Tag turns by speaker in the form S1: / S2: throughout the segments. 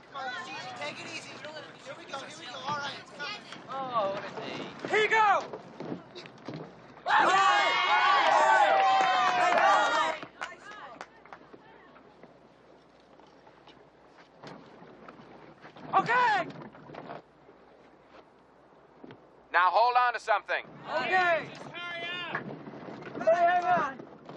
S1: Come on, easy, take it easy. Here we go, all right.
S2: Oh, what a day.
S3: Here you go! Okay!
S4: Now hold on to something.
S3: Okay!
S2: Just hurry up.
S3: Everybody hang on.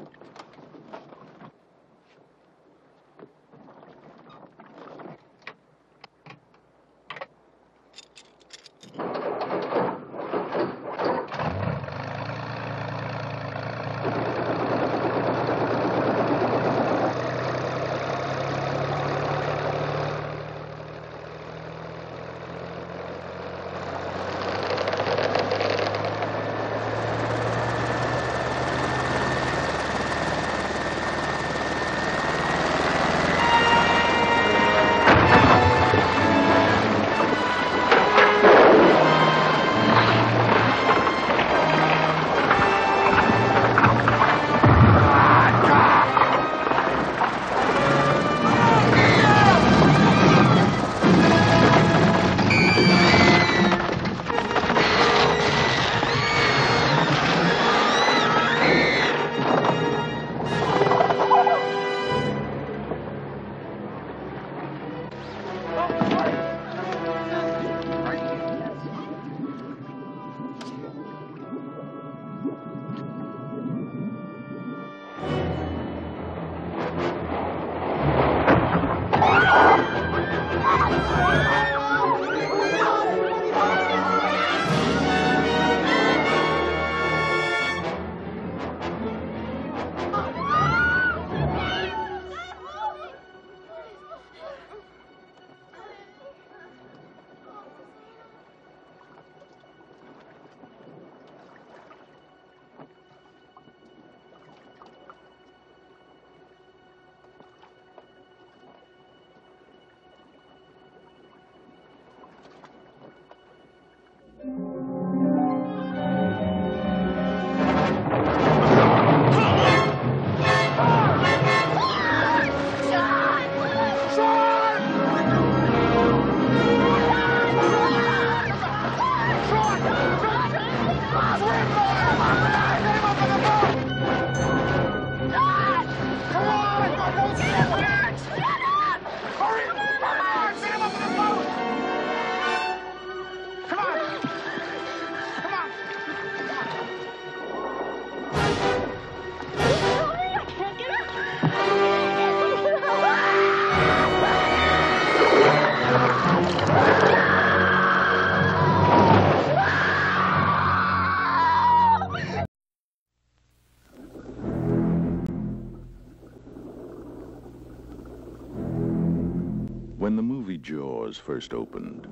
S5: When the movie Jaws first opened,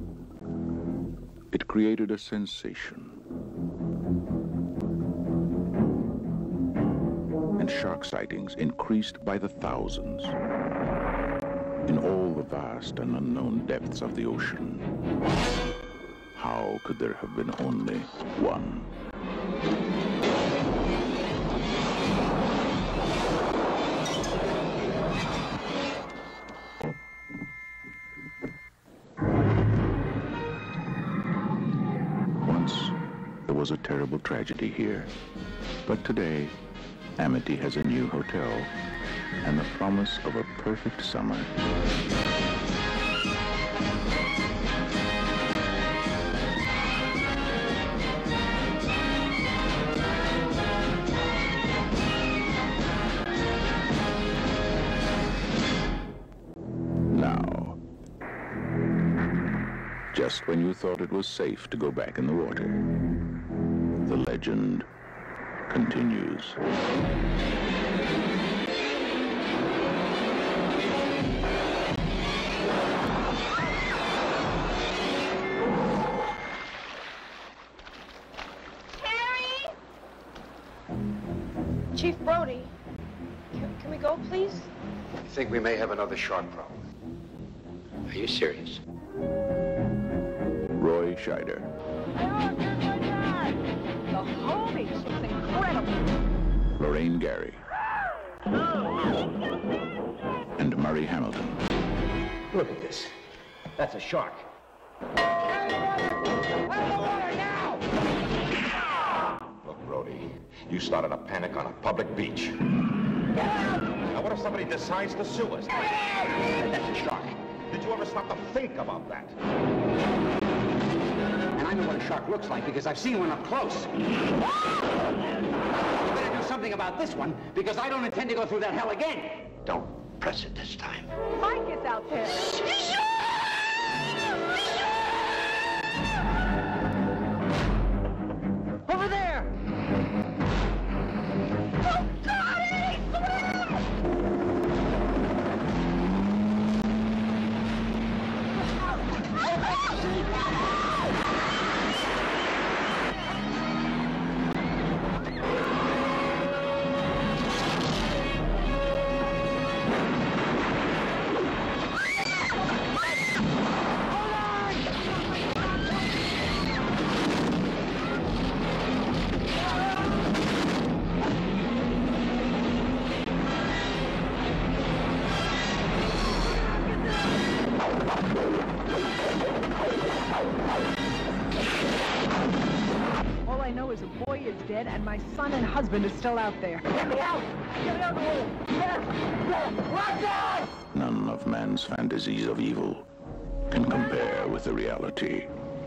S5: it created a sensation. And shark sightings increased by the thousands in all the vast and unknown depths of the ocean. How could there have been only one? There was a terrible tragedy here, but today, Amity has a new hotel and the promise of a perfect summer. Now, just when you thought it was safe to go back in the water, the legend continues.
S6: Harry! Chief Brody, can we go, please?
S7: I think we may have another shark problem. Are you serious?
S5: Roy Scheider.
S6: The homies was incredible.
S5: Lorraine Gary. And Murray Hamilton.
S7: Look at this. That's a shark.
S8: Look, Brody, you started a panic on a public beach. Now, what if somebody decides to sue us?
S7: That's a shark.
S8: Did you ever stop to think about that?
S7: And I know what a shark looks like because I've seen one up close. You better do something about this one because I don't intend to go through that hell again.
S9: Don't press it this time.
S6: Mike is out there.
S3: Over there!
S6: Oh, God, Eddie,
S10: All I know is a boy is dead and my son and husband is still out there.
S3: Get me out! Get me out of the way! Watch out!
S5: None of man's fantasies of evil can compare with the reality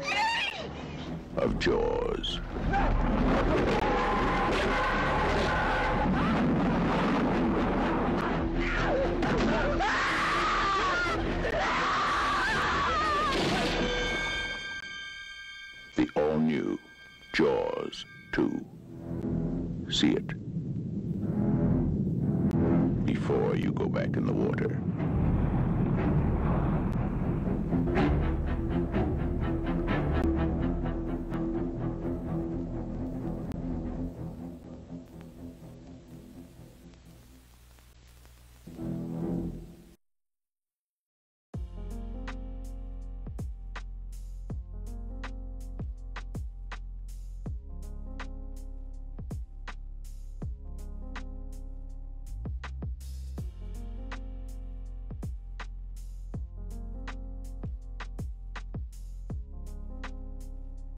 S5: of Jaws. The all-new Jaws 2. See it before you go back in the water.